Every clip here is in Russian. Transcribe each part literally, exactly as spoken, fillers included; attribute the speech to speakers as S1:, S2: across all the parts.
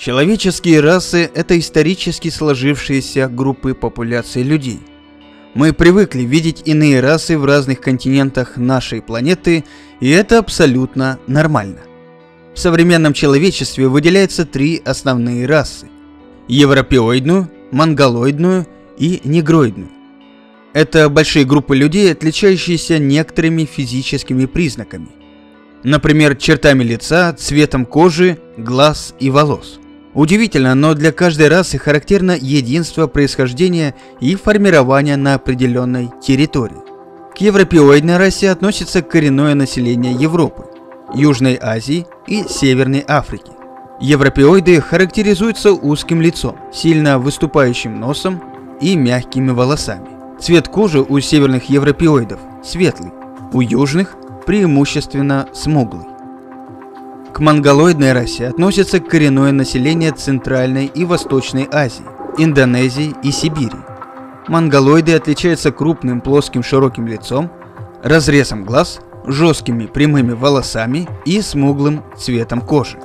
S1: Человеческие расы – это исторически сложившиеся группы популяций людей. Мы привыкли видеть иные расы в разных континентах нашей планеты, и это абсолютно нормально. В современном человечестве выделяются три основные расы – европеоидную, монголоидную и негроидную. Это большие группы людей, отличающиеся некоторыми физическими признаками. Например, чертами лица, цветом кожи, глаз и волос. Удивительно, но для каждой расы характерно единство происхождения и формирования на определенной территории. К европеоидной расе относится коренное население Европы, Южной Азии и Северной Африки. Европеоиды характеризуются узким лицом, сильно выступающим носом и мягкими волосами. Цвет кожи у северных европеоидов светлый, у южных преимущественно смуглый. К монголоидной расе относятся коренное население Центральной и Восточной Азии, Индонезии и Сибири. Монголоиды отличаются крупным плоским широким лицом, разрезом глаз, жесткими прямыми волосами и смуглым цветом кожи.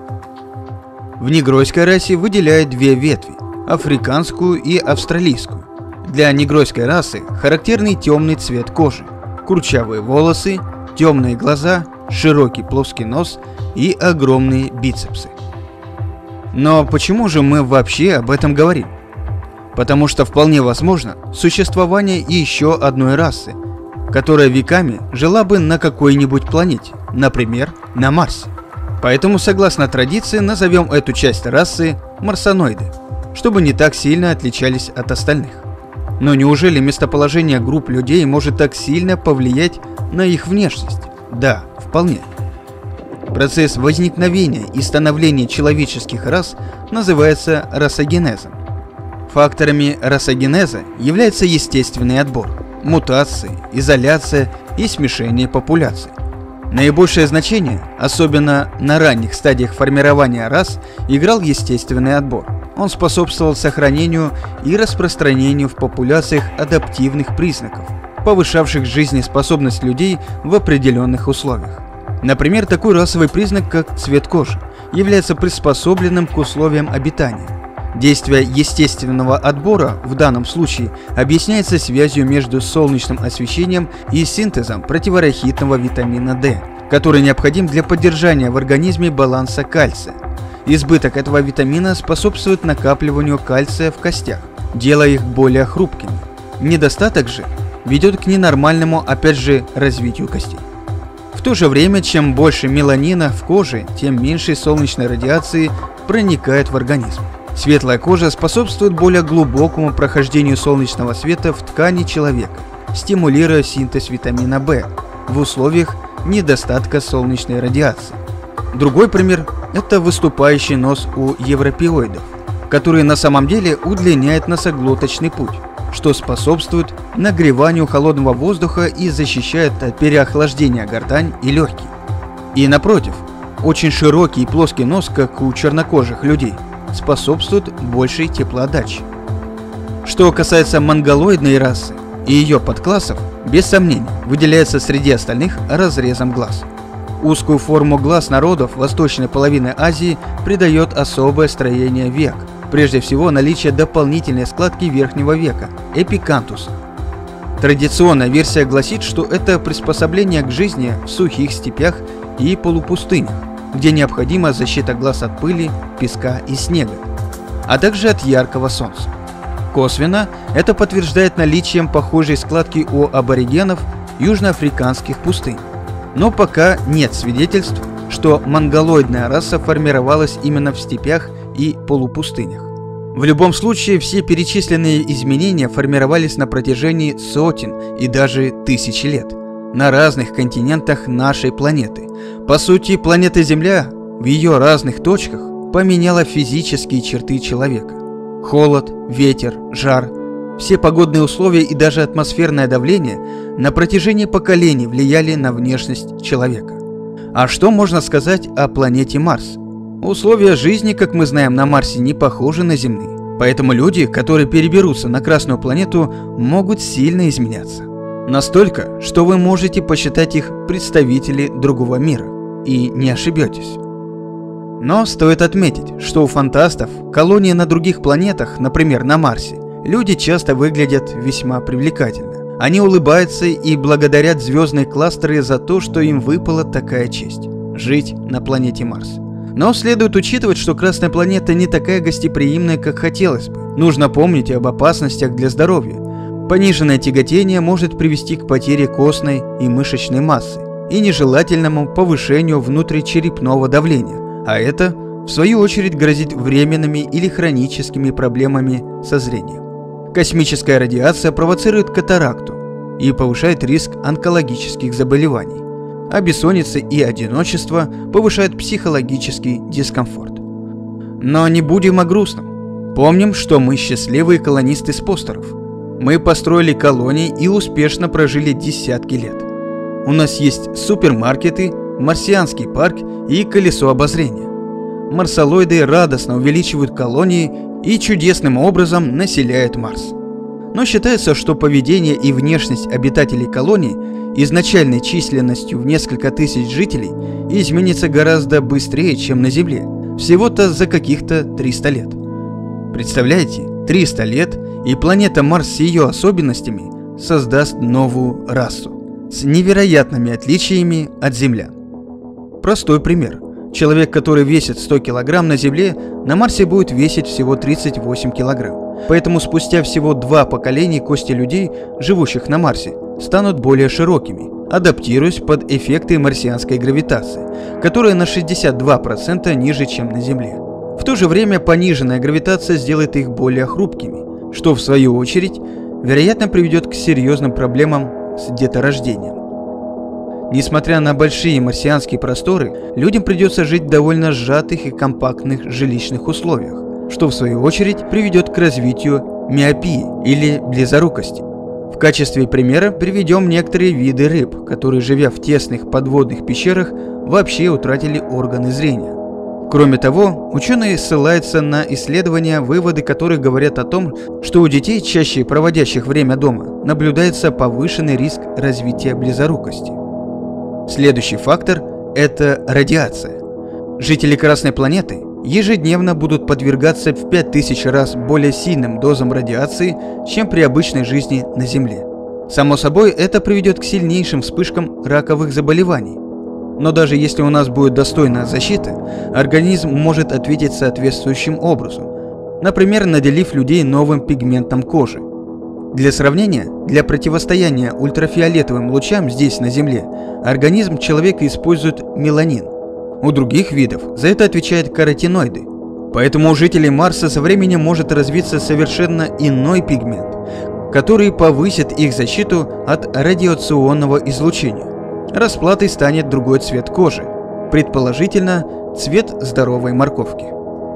S1: В негройской расе выделяют две ветви – африканскую и австралийскую. Для негройской расы характерный темный цвет кожи, курчавые волосы, темные глаза, широкий плоский нос и огромные бицепсы. Но почему же мы вообще об этом говорим? Потому что вполне возможно существование еще одной расы, которая веками жила бы на какой-нибудь планете, например, на Марсе. Поэтому, согласно традиции, назовем эту часть расы марсоноиды, чтобы не так сильно отличались от остальных. Но неужели местоположение групп людей может так сильно повлиять на их внешность? Да, вполне. Процесс возникновения и становления человеческих рас называется расогенезом. Факторами расогенеза является естественный отбор, мутации, изоляция и смешение популяций. Наибольшее значение, особенно на ранних стадиях формирования рас, играл естественный отбор. Он способствовал сохранению и распространению в популяциях адаптивных признаков, повышавших жизнеспособность людей в определенных условиях. Например, такой расовый признак, как цвет кожи, является приспособленным к условиям обитания. Действие естественного отбора в данном случае объясняется связью между солнечным освещением и синтезом противорахитного витамина D, который необходим для поддержания в организме баланса кальция. Избыток этого витамина способствует накапливанию кальция в костях, делая их более хрупкими. Недостаток же ведет к ненормальному, опять же, развитию костей. В то же время, чем больше меланина в коже, тем меньше солнечной радиации проникает в организм. Светлая кожа способствует более глубокому прохождению солнечного света в ткани человека, стимулируя синтез витамина В в условиях недостатка солнечной радиации. Другой пример – это выступающий нос у европеоидов, который на самом деле удлиняет носоглоточный путь, что способствует нагреванию холодного воздуха и защищает от переохлаждения гортань и легкие. И напротив, очень широкий и плоский нос, как у чернокожих людей, способствует большей теплоотдаче. Что касается монголоидной расы и ее подклассов, без сомнений, выделяется среди остальных разрезом глаз. Узкую форму глаз народов восточной половины Азии придает особое строение век, прежде всего наличие дополнительной складки верхнего века – эпикантуса. Традиционная версия гласит, что это приспособление к жизни в сухих степях и полупустынях, где необходима защита глаз от пыли, песка и снега, а также от яркого солнца. Косвенно это подтверждает наличием похожей складки у аборигенов южноафриканских пустынь. Но пока нет свидетельств, что монголоидная раса формировалась именно в степях и полупустынях. В любом случае, все перечисленные изменения формировались на протяжении сотен и даже тысяч лет на разных континентах нашей планеты. По сути, планета Земля в ее разных точках поменяла физические черты человека. Холод, ветер, жар, все погодные условия и даже атмосферное давление на протяжении поколений влияли на внешность человека. А что можно сказать о планете Марс? Условия жизни, как мы знаем, на Марсе не похожи на земные, поэтому люди, которые переберутся на Красную планету, могут сильно изменяться. Настолько, что вы можете посчитать их представители другого мира, и не ошибетесь. Но стоит отметить, что у фантастов колонии на других планетах, например, на Марсе, люди часто выглядят весьма привлекательно. Они улыбаются и благодарят звездные кластеры за то, что им выпала такая честь – жить на планете Марс. Но следует учитывать, что Красная планета не такая гостеприимная, как хотелось бы. Нужно помнить об опасностях для здоровья. Пониженное тяготение может привести к потере костной и мышечной массы и нежелательному повышению внутричерепного давления, а это, в свою очередь, грозит временными или хроническими проблемами со зрением. Космическая радиация провоцирует катаракту и повышает риск онкологических заболеваний, а бессонница и одиночество повышают психологический дискомфорт. Но не будем о грустном. Помним, что мы счастливые колонисты с постеров. Мы построили колонии и успешно прожили десятки лет. У нас есть супермаркеты, марсианский парк и колесо обозрения. Марсолоиды радостно увеличивают колонии и чудесным образом населяют Марс. Но считается, что поведение и внешность обитателей колоний изначальной численностью в несколько тысяч жителей изменится гораздо быстрее, чем на Земле, всего-то за каких-то триста лет. Представляете, триста лет, и планета Марс с ее особенностями создаст новую расу с невероятными отличиями от землян. Простой пример. Человек, который весит сто килограмм на Земле, на Марсе будет весить всего тридцать восемь килограмм. Поэтому спустя всего два поколения кости людей, живущих на Марсе, станут более широкими, адаптируясь под эффекты марсианской гравитации, которая на шестьдесят два процента ниже, чем на Земле. В то же время пониженная гравитация сделает их более хрупкими, что в свою очередь, вероятно, приведет к серьезным проблемам с деторождением. Несмотря на большие марсианские просторы, людям придется жить в довольно сжатых и компактных жилищных условиях, что в свою очередь приведет к развитию миопии или близорукости. В качестве примера приведем некоторые виды рыб, которые, живя в тесных подводных пещерах, вообще утратили органы зрения. Кроме того, ученые ссылаются на исследования, выводы которых говорят о том, что у детей, чаще проводящих время дома, наблюдается повышенный риск развития близорукости. Следующий фактор – это радиация. Жители Красной планеты ежедневно будут подвергаться в пять тысяч раз более сильным дозам радиации, чем при обычной жизни на Земле. Само собой, это приведет к сильнейшим вспышкам раковых заболеваний. Но даже если у нас будет достойная защита, организм может ответить соответствующим образом, например, наделив людей новым пигментом кожи. Для сравнения, для противостояния ультрафиолетовым лучам здесь, на Земле, организм человека использует меланин. У других видов за это отвечают каротиноиды. Поэтому у жителей Марса со временем может развиться совершенно иной пигмент, который повысит их защиту от радиационного излучения. Расплатой станет другой цвет кожи, предположительно цвет здоровой морковки.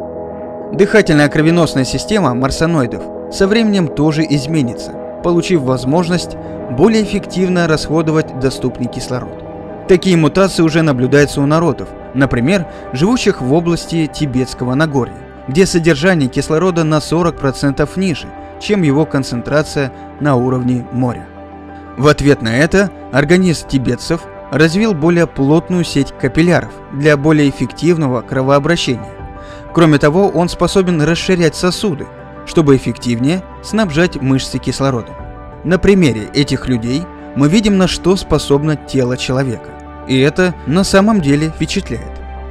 S1: Дыхательная кровеносная система марсоноидов со временем тоже изменится, получив возможность более эффективно расходовать доступный кислород. Такие мутации уже наблюдаются у народов, например, живущих в области Тибетского Нагорья, где содержание кислорода на сорок процентов ниже, чем его концентрация на уровне моря. В ответ на это организм тибетцев развил более плотную сеть капилляров для более эффективного кровообращения. Кроме того, он способен расширять сосуды, чтобы эффективнее снабжать мышцы кислородом. На примере этих людей мы видим, на что способно тело человека. И это на самом деле впечатляет.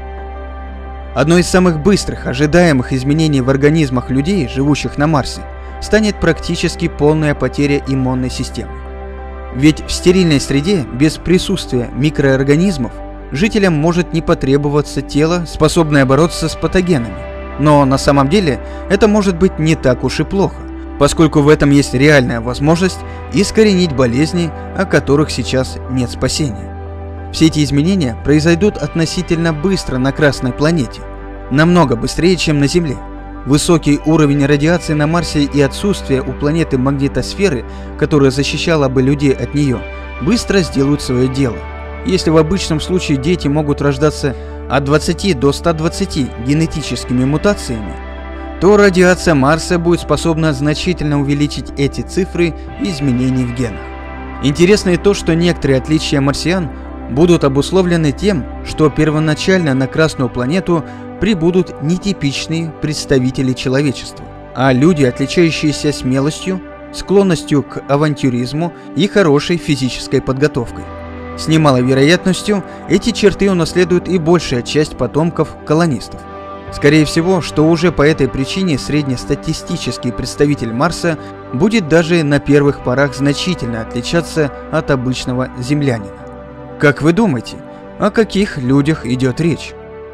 S1: Одной из самых быстрых ожидаемых изменений в организмах людей, живущих на Марсе, станет практически полная потеря иммунной системы. Ведь в стерильной среде без присутствия микроорганизмов жителям может не потребоваться тело, способное бороться с патогенами. Но на самом деле это может быть не так уж и плохо, поскольку в этом есть реальная возможность искоренить болезни, о которых сейчас нет спасения. Все эти изменения произойдут относительно быстро на Красной планете, намного быстрее, чем на Земле. Высокий уровень радиации на Марсе и отсутствие у планеты магнитосферы, которая защищала бы людей от нее, быстро сделают свое дело. Если в обычном случае дети могут рождаться от двадцати до ста двадцати генетическими мутациями, то радиация Марса будет способна значительно увеличить эти цифры изменений в генах. Интересно и то, что некоторые отличия марсиан будут обусловлены тем, что первоначально на Красную планету прибудут нетипичные представители человечества, а люди, отличающиеся смелостью, склонностью к авантюризму и хорошей физической подготовкой. С немалой вероятностью эти черты унаследует и большая часть потомков колонистов. Скорее всего, что уже по этой причине среднестатистический представитель Марса будет даже на первых порах значительно отличаться от обычного землянина. Как вы думаете, о каких людях идет речь?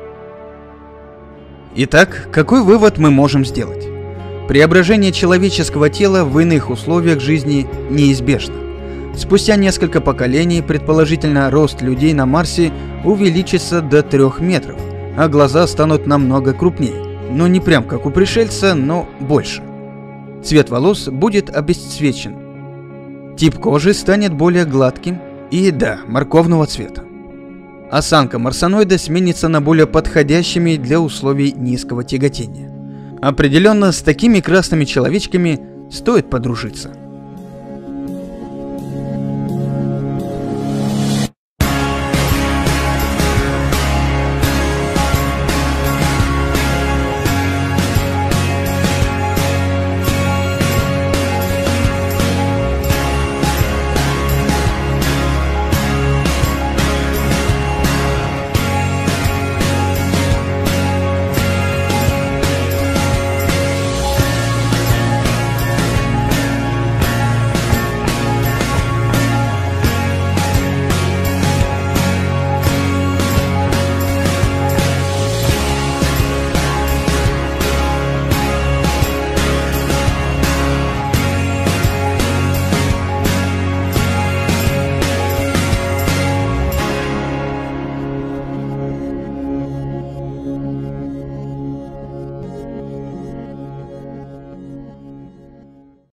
S1: Итак, какой вывод мы можем сделать? Преображение человеческого тела в иных условиях жизни неизбежно. Спустя несколько поколений, предположительно, рост людей на Марсе увеличится до трех метров, а глаза станут намного крупнее. Но не прям как у пришельца, но больше. Цвет волос будет обесцвечен. Тип кожи станет более гладким и, да, морковного цвета. Осанка марсоноида сменится на более подходящими для условий низкого тяготения. Определенно, с такими красными человечками стоит подружиться.